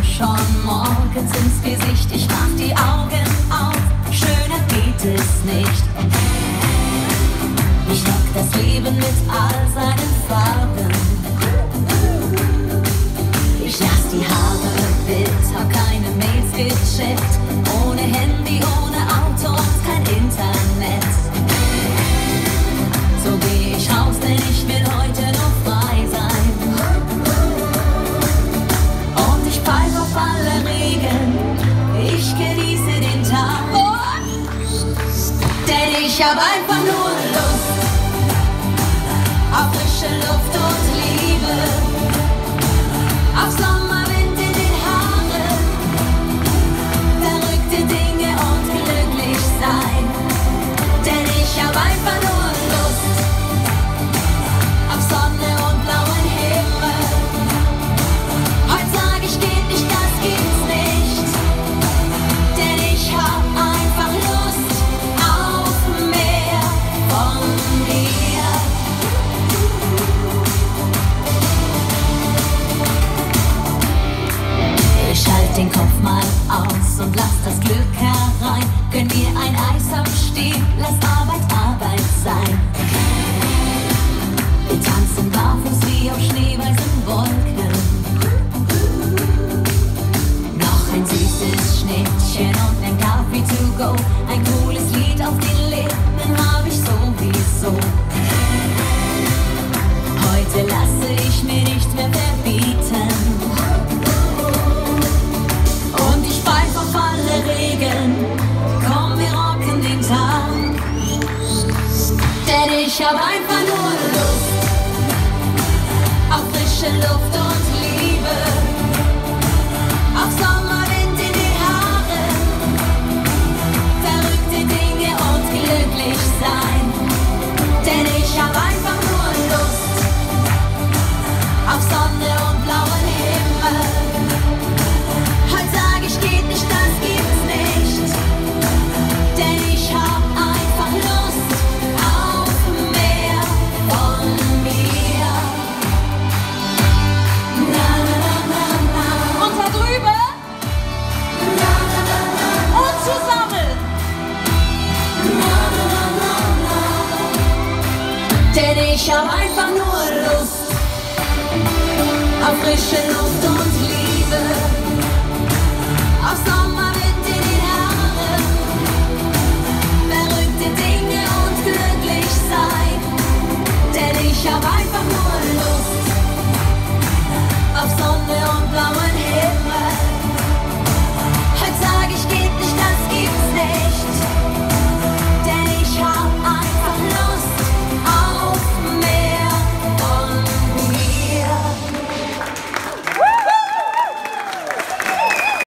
schon morgens ins Gesicht. Ich mach die Augen auf, schöner geht es nicht. Ich rock das Leben mit all seinen Farben. Ich lass die Haare wild, hab keine Mails gecheckt. Ohne Handy, ohne Auto und kein Internet. So geh ich raus, denn ich will heute nur frei sein. Und ich pfeife auf alle Regeln, ich genieße den Tag. Denn ich hab einfach nur Lust auf frische Luft und Liebe, auf Sommerwind in den Haaren, verrückte Dinge und glücklich sein. Denn ich hab einfach nur Lust auf Sonne und blauen Himmel. Heute sag ich geht nicht, das gibt's nicht. Denn ich hab einfach Lust auf mehr von dir. Ich halt den Kopf mal aus und lass das Glück herein. Gönn mir ein Eis am Stiel, lass Arbeit Arbeit sein. Wir tanzen barfuß wie auf schneeweißen Wolken. Noch ein süßes Schnittchen und ein Kaffee to go. Ein cooles Lied auf den Lippen hab ich sowieso. Heute lasse ich mir nichts mehr verbieten. Und ich pfeif auf alle Regeln, komm, wir rocken den Tag. Denn ich hab einfach nur Lust auf frische Luft und Liebe, auf Sommerwind in den Haaren, verrückte Dinge und glücklich sein. Denn ich hab einfach nur Lust auf Sonne und blauen Himmel. Heute sag ich geht nicht, das gibt's nicht. Denn ich hab einfach Lust auf mehr von mir. Na na na na na. Und da drüben. Na na na na. Und zusammen. Na na na na na. Denn ich hab einfach nur Lust auf frische Luft und Liebe, auf Sommerwind in den Haaren, verrückte Dinge und glücklich sein. Denn ich hab einfach nur